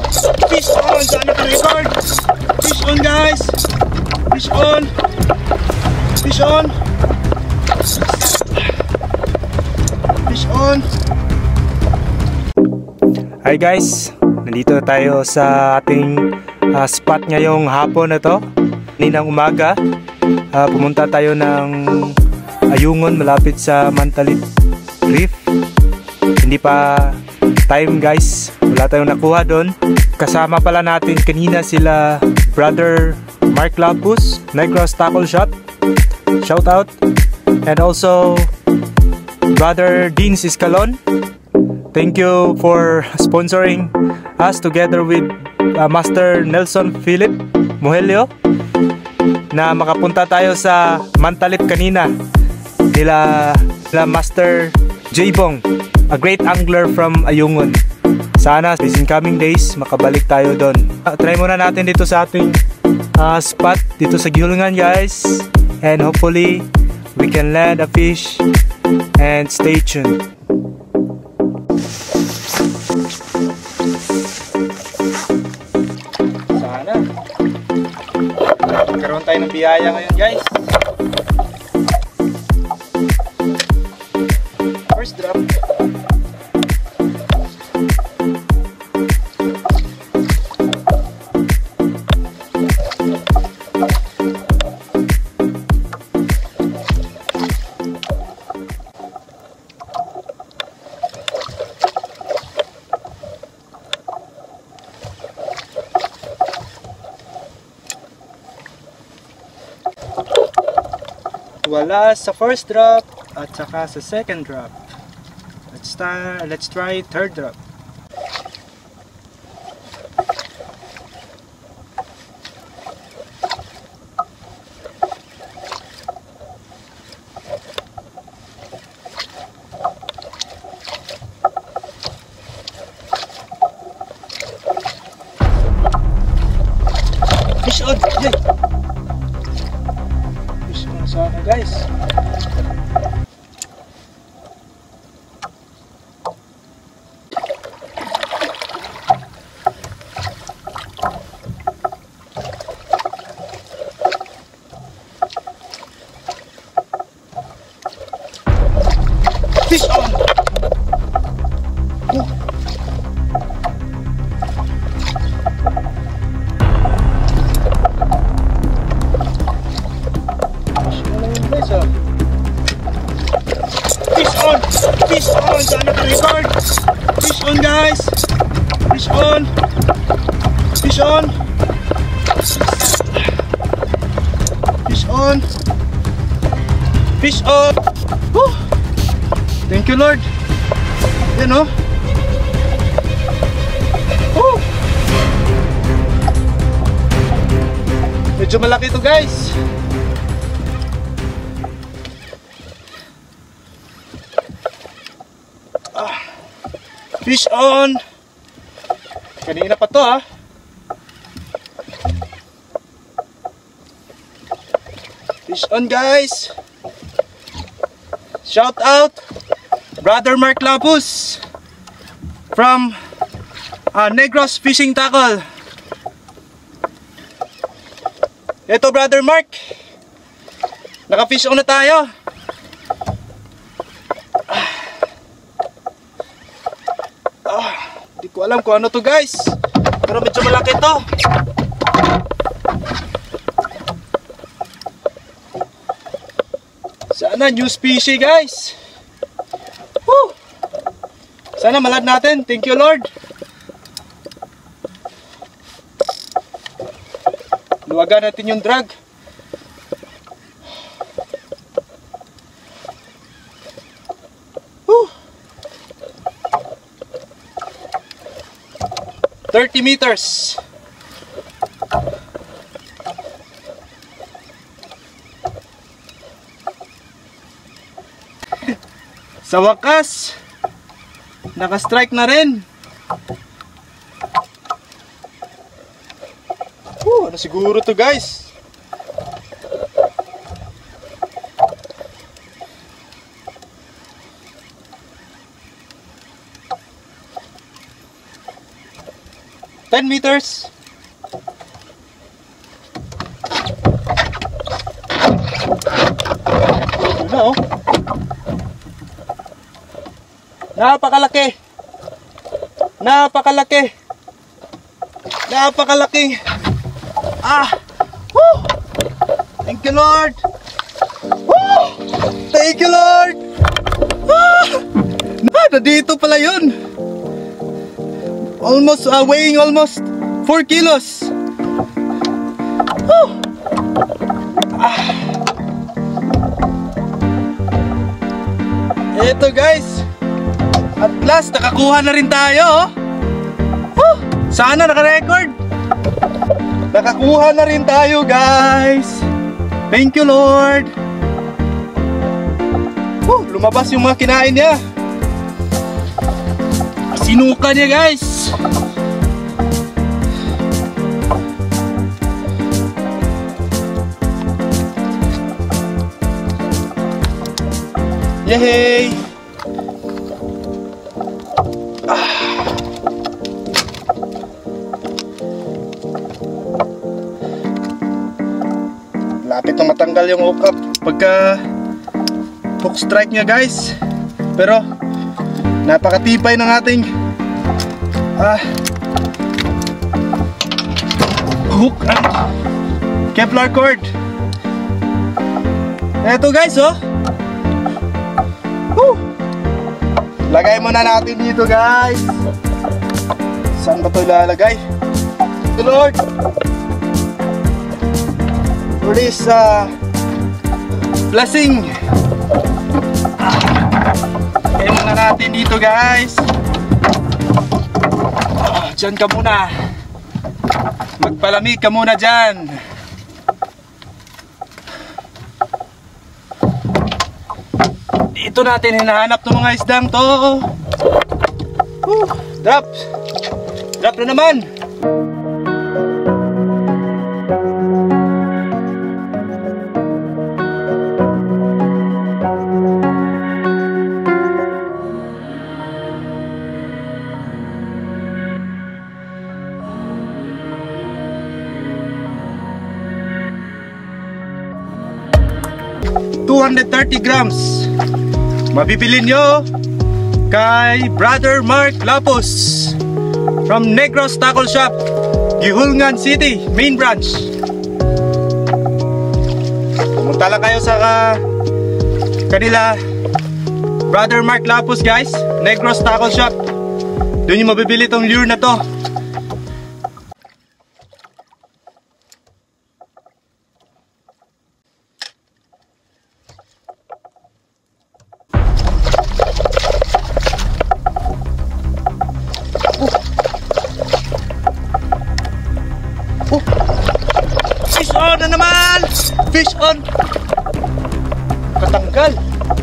Fish on! Saan naka-record? Fish on guys! Fish on! Fish on! Fish on! Hi guys! Nandito na tayo sa ating spot ngayong hapon na to. Ninang umaga, pumunta tayo ng Ayungon malapit sa Mantalit Reef. Hindi pa time guys, wala tayong nakuha doon. Kasama pala natin kanina sila Brother Mark Lapus, Negros Tackle Shop, shout out, and also Brother Dean Siscalon. Thank you for sponsoring us together with Master Nelson Philip Mohelio na makapunta tayo sa Mantalit kanina nila Master J-Bong, a great angler from Ayungon. Sana in coming days makabalik tayo doon. Try muna natin dito sa ating spot dito sa Gihulungan guys, and hopefully we can land a fish, and stay tuned. Sana magkaroon tayo ng biyaya ngayon guys. First drop. Wala sa first drop at saka sa second drop. Let's try third drop. Fish on! Yay! Fish on sana guys. Fish on! Oh. Fish on! Fish on! Saan naka-record? Fish on guys! Fish on! Fish on! Fish on! Fish on! Woo! Thank you Lord! Yan o! Woo! Medyo malaki ito guys! Fish on! Kanina pa to ha. Fish on guys! Shout out Brother Mark Lapus from Negros Fishing Tackle. Ito Brother Mark, naka-fish on na tayo. Di ko alam kung ano to guys, pero medyo malaki to. Sana new species guys. Woo! Sana malad natin. Thank you Lord. Luwagan natin yung drag. Woo! 30 meters. Sa wakas, naka-strike na rin. Ano siguro to guys? 10 meters. Yun na, oh. Napakalaki. Napakalaki. Napakalaking. Woo! Thank you, Lord. Woo! Thank you, Lord. Nandito pala yun. Almost, weighing almost 4 kilos. Woo! Ito guys. At last, nakakuha na rin tayo. Oh. Sana naka-record. Nakakuha na rin tayo guys. Thank you Lord. Lumabas yung mga kinain niya. Sinuka niya guys. Yay! Lapit na matanggal yung hook up pagka hook strike niya guys. Pero napakatibay ng ating hook and Kevlar cord. Eto guys, oh. Lagay muna natin dito guys. Saan ba ito ilalagay? Ito Lord, for this blessing. Lagay muna natin dito guys. Diyan ka muna. Magpalamig ka muna dyan. Dito natin hinahanap ng mga isdang to. Drop. Drop na naman. $230 grams. Mabibili nyo kay Brother Mark Lapos from Negros Tackle Shop, Gihulngan City, main branch. Pumunta lang kayo sa kanila, Brother Mark Lapos guys, Negros Tackle Shop. Doon yung mabibili tong lure na to. Fish on na naman! Fish on! Katanggal!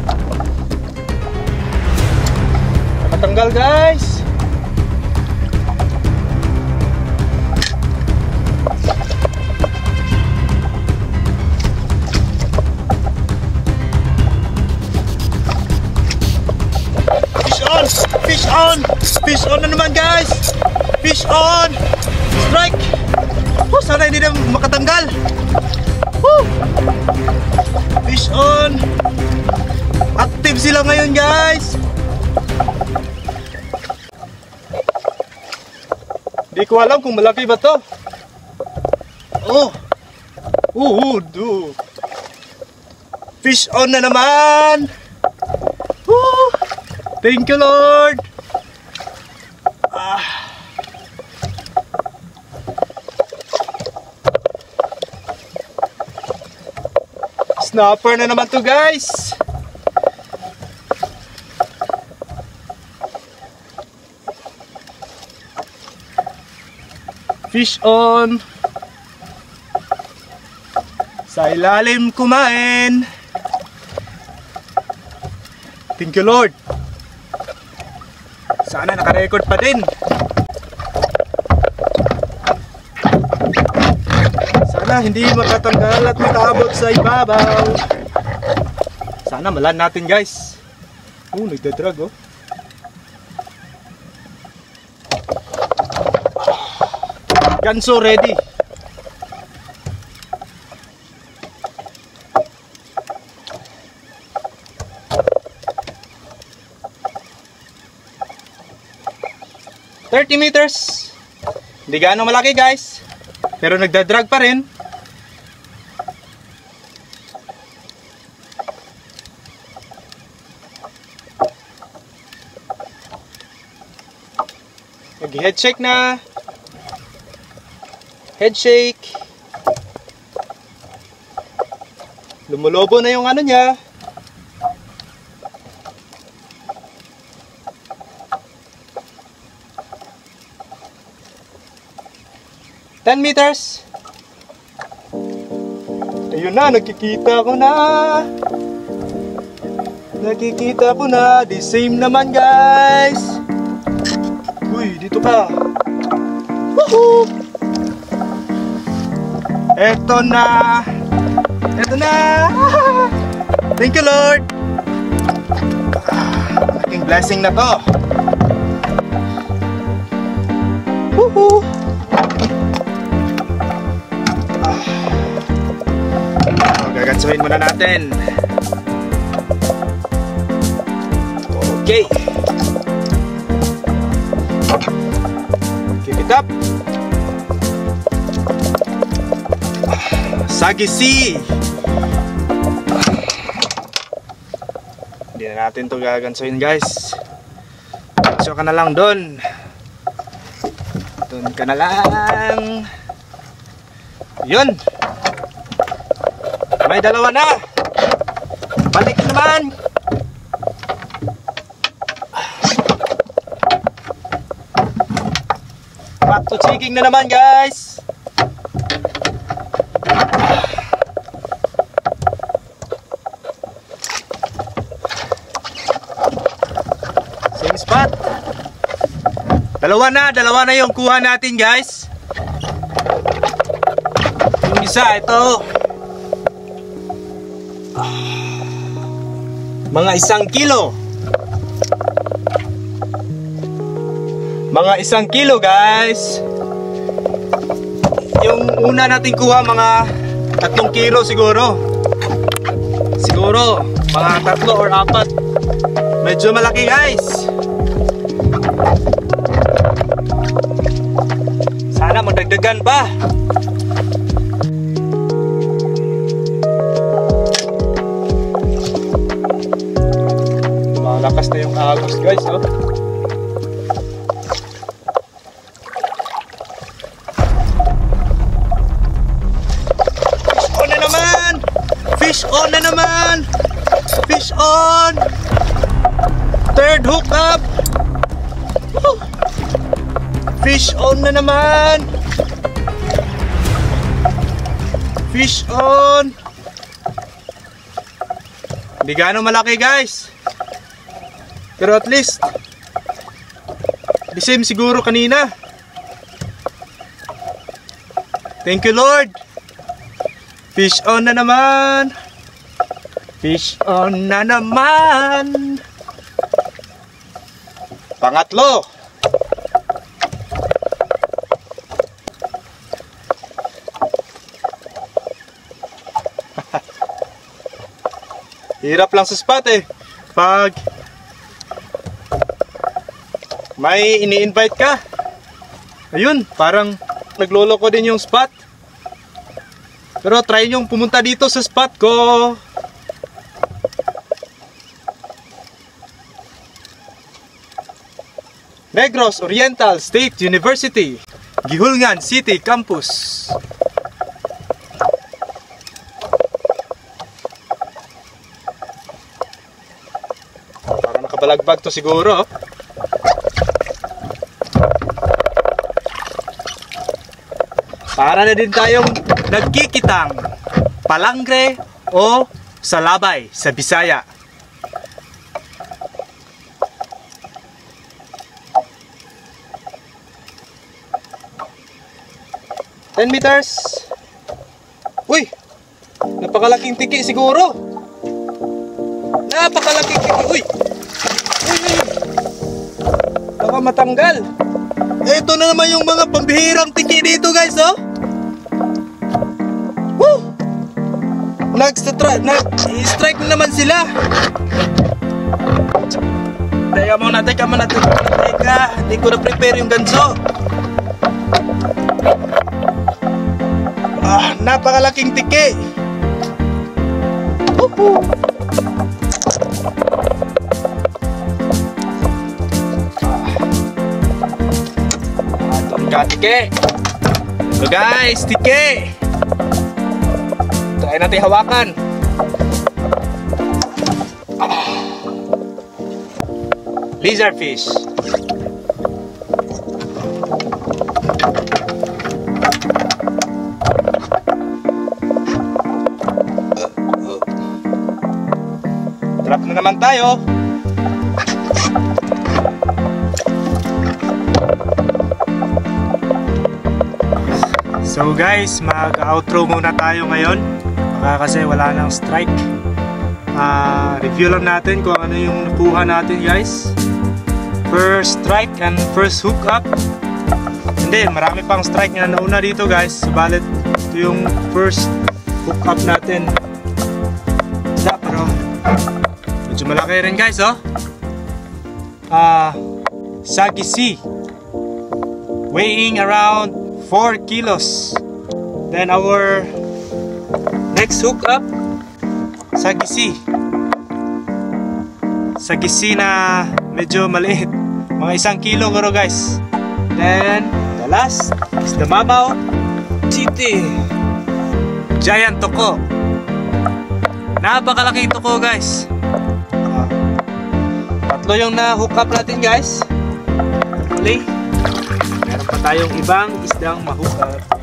Katanggal guys! Fish on! Fish on! Fish on na naman guys! Fish on! Strike! Sana hindi na makatanggal. Fish on. Active sila ngayon guys. Di ko alam kung malaki ba to. Fish on na naman. Thank you Lord. Snapper na naman to guys. Fish on. Sa ilalim kumain. Thank you Lord. Sana naka-record pa din. Sana hindi makatanggal at makaabot sa ibabaw. Sana malan natin guys. Nagdadrag oh. Ganso ready. $30 meters. Hindi gaano malaki guys, pero nagdadrag pa rin. Nag-head shake na. Head shake. Lumulobo na yung ano niya. $10 meters. Ayun na, nakikita ko na. Nakikita ko na. The same naman guys. Uy, dito ka. Woohoo! Eto na. Eto na. Thank you Lord. Aking blessing na to. Woohoo! Gagansuhin muna natin. Okay. Keep it up. Sagisi. Hindi na natin to gagansuhin guys. So ka na lang doon. Doon ka na lang. Yun. May dalawa na. Balik naman. Back to chiking na naman guys. Same spot. Dalawa na yung kuha natin guys. Yung isa ito. Mga 1 kilo. Mga 1 kilo guys. Yung una natin kuha mga 3 kilo siguro. Siguro mga 3 or 4. Medyo malaki guys. Sana magdagdagan pa. Lakas na yung agos guys, oh. Fish on na naman! Fish on na naman! Fish on! Third hook up! Woo! Fish on na naman! Fish on! Hindi gaano malaki guys. Pero at least the same siguro kanina. Thank you Lord. Fish on na naman. Fish on na naman. Pangatlo. Hirap lang sa spot eh. Pag may ini-invite ka. Ayun, parang nagloloko din yung spot. Pero try nyong pumunta dito sa spot ko. Negros Oriental State University, Gihulngan City Campus. Parang nakabalagbag to siguro. Para na din tayong nagkikitang palangre o salabay sa Bisaya. $10 meters. Uy! Napakalaking tiki siguro. Napakalaking tiki. Uy! Uy! Baka matanggal. Ito na naman yung mga pambihirang tiki dito guys, oh. Woo! Nag-strike na naman sila. Teka muna. Hindi ko na-prepare yung ganso. Napakalaking tiki. Woohoo! Tike. So guys, tike. Try natin hawakan. Lizard fish. Drop na naman tayo. So guys, mag-outro muna tayo ngayon kasi wala nang strike. Review lang natin kung ano yung nakuha natin guys. First strike and first hook up. Hindi, marami pang strike na nauna dito guys. Subalit ito yung first hook up natin. Pero medyo malaki rin guys, oh. Sagisi, weighing around 4 kilos. Then our next hook up, sagisi na medyo maliit, mga 1 kilo guro guys. Then the last is the Mamaw City Giant Toko. Napakalaking toko guys. Tatlo yung na hook up natin guys. Meron pa tayong ibang isdang ma-hook up.